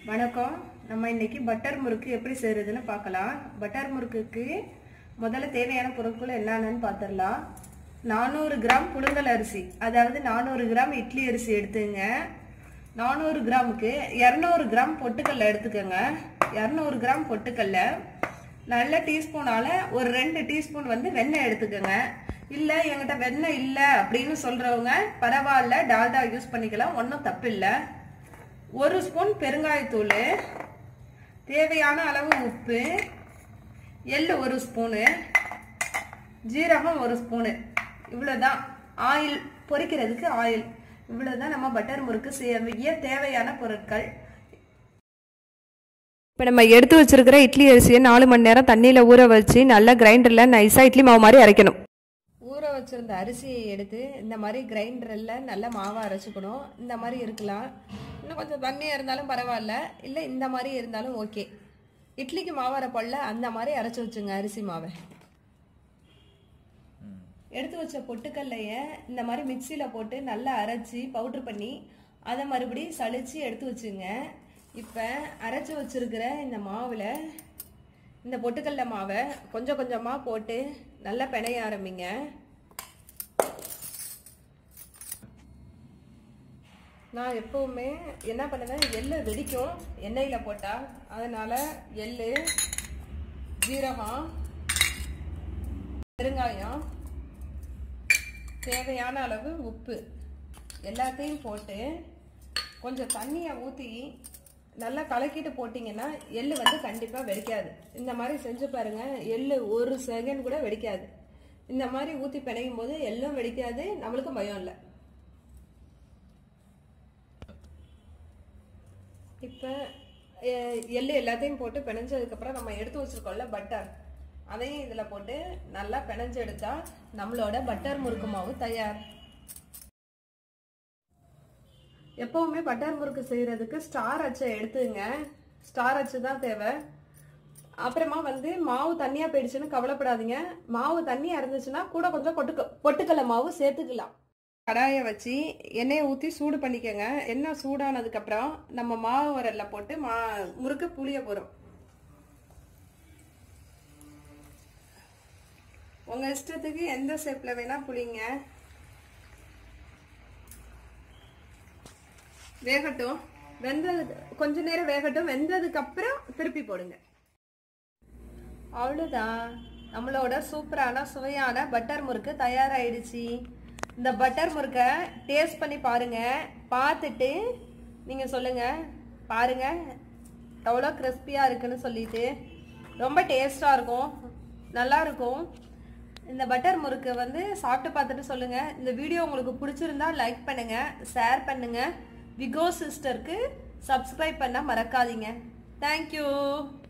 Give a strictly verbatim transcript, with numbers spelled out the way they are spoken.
வணக்கம். நம்ம இன்னைக்கு பட்டர் முறுக்கு எப்படி செய்யறதுன்னு பார்க்கலாம். பட்டர் முறுக்குக்கு முதல்ல தேவையான பொருட்கள் என்னென்னு பார்த்துடலாம். நானூறு கிராம் புழுங்கல் அரிசி, அதாவது நானூறு கிராம் இட்லி அரிசி எடுத்துங்க. நானூறு கிராமுக்கு இரநூறு கிராம் பொட்டுக்கல்ல எடுத்துக்கோங்க. இரநூறு கிராம் பொட்டுக்கல்ல நல்ல டீஸ்பூனால ஒரு ரெண்டு டீஸ்பூன் வந்து வெண்ணெய் எடுத்துக்கோங்க. இல்லை என்கிட்ட வெண்ணெய் இல்லை அப்படின்னு சொல்றவங்க பரவாயில்ல, டால்டா யூஸ் பண்ணிக்கலாம், ஒன்றும் தப்பு இல்லை. ஒரு ஸ்பூன் பெருங்காயத்தூள், தேவையான அளவு உப்பு, எள்ளு ஒரு ஸ்பூனு, ஜீரகம் ஒரு ஸ்பூனு, இவ்வளோதான். ஆயில் பொரிக்கிறதுக்கு ஆயில், இவ்வளோதான் நம்ம பட்டர் முறுக்கு செய்ய தேவையான பொருட்கள். இப்போ நம்ம எடுத்து வச்சிருக்கிற இட்லி அரிசியை நாலு மணி நேரம் தண்ணியில் ஊற வச்சு நல்லா கிரைண்டரில் நைஸாக இட்லி மாவு மாதிரி அரைக்கணும். ஊற வச்சிருந்த அரிசியை எடுத்து இந்த மாதிரி கிரைண்டரில் நல்லா மாவை அரைச்சிக்கணும். இந்த மாதிரி இருக்கலாம், இன்னும் கொஞ்சம் தண்ணியாக இருந்தாலும் பரவாயில்ல, இல்லை இந்த மாதிரி இருந்தாலும் ஓகே. இட்லிக்கு மாவு அரைப்பல்ல அந்த மாதிரி அரைச்சி வச்சுங்க அரிசி மாவை. எடுத்து வச்ச பொட்டுக்கல்லைய இந்த மாதிரி மிக்சியில் போட்டு நல்லா அரைச்சி பவுட்ரு பண்ணி அதை மறுபடியும் சளிச்சு எடுத்து வச்சுங்க. இப்போ அரைச்சி வச்சிருக்கிற இந்த மாவில் இந்த பொட்டுக்கல்ல மாவை கொஞ்சம் கொஞ்சமாக போட்டு நல்லா பிணைய ஆரம்பிங்க. நான் எப்பவுமே என்ன பண்ணுவேன், எள்ளு வெடிக்கும் எண்ணெயில் போட்டால், அதனால எள்ளு, ஜீரகம், பெருங்காயம், தேவையான அளவு உப்பு எல்லாத்தையும் போட்டு கொஞ்சம் தண்ணியை ஊற்றி நல்லா கலக்கிட்டு போட்டிங்கன்னா எள்ளு வந்து கண்டிப்பாக வெடிக்காது. இந்த மாதிரி செஞ்சு பாருங்கள், எள்ளு ஒரு செகண்ட் கூட வெடிக்காது. இந்த மாதிரி ஊற்றி பிணையும் போது எள்ளும் வெடிக்காது, நம்மளுக்கும் பயம் இல்லை. இப்போ எள்ளு எல்லாத்தையும் போட்டு பிணைஞ்சதுக்கப்புறம் நம்ம எடுத்து வச்சுருக்கோம்ல பட்டர், அதையும் இதில் போட்டு நல்லா பிணைஞ்சு எடுத்தா நம்மளோட பட்டர் முறுக்கு மாவு தயார். எப்பவுமே பட்டர் முறுக்கு செய்யறதுக்கு ஸ்டார் அச்சை எடுத்துங்க. ஸ்டார் அச்சு தான் தேவை. அப்புறமா வந்து மாவு தண்ணியா போயிடுச்சுன்னு கவலைப்படாதீங்க. மாவு தண்ணியா இருந்துச்சுன்னா கூட கொஞ்சம் பொட்டுக்க பொட்டுக்கல்ல மாவு சேர்த்துக்கலாம். கடாயை வச்சு எண்ணெயை ஊற்றி சூடு பண்ணிக்கோங்க. எண்ணெய் சூடானதுக்கு அப்புறம் நம்ம மாவு வரல்ல போட்டு மா முறுக்கு புளிய போறோம். உங்க இஷ்டத்துக்கு எந்த ஷேப்ல வேணா புளிங்க. வேகட்டும், வெந்ததுக்கு கொஞ்ச நேரம் வேகட்டும். வெந்ததுக்கு அப்புறம் திருப்பி போடுங்க. அவ்வளோதான், நம்மளோட சூப்பரான சுவையான பட்டர் முறுக்கு தயாராகிடுச்சு. இந்த பட்டர் முறுக்கை டேஸ்ட் பண்ணி பாருங்க. பார்த்துட்டு நீங்கள் சொல்லுங்கள். பாருங்க எவ்வளோ கிறிஸ்பியாக இருக்குன்னு சொல்லிட்டு, ரொம்ப டேஸ்டாக இருக்கும், நல்லா இருக்கும். இந்த பட்டர் முறுக்கு வந்து சாப்பிட்டு பார்த்துட்டு சொல்லுங்கள். இந்த வீடியோ உங்களுக்கு பிடிச்சிருந்தா லைக் பண்ணுங்கள், ஷேர் பண்ணுங்கள். விகோ சிஸ்டருக்கு சப்ஸ்கிரைப் பண்ண மறக்காதீங்க. தேங்க்யூ.